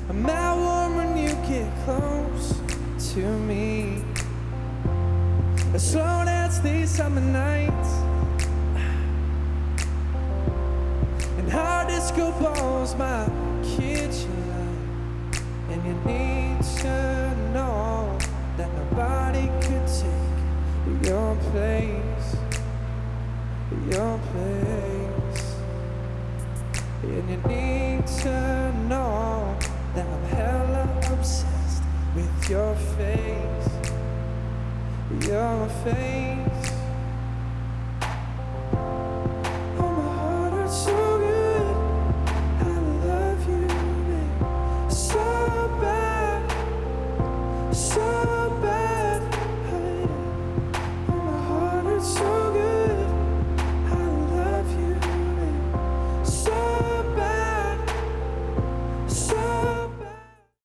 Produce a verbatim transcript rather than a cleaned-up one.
I'm out warm when you get close to me. A slow dance these summer nights, and hard disco balls my kitchen light. And you need to know that nobody could take your place, your place. And you need to know that I'm hella obsessed with your face, your face.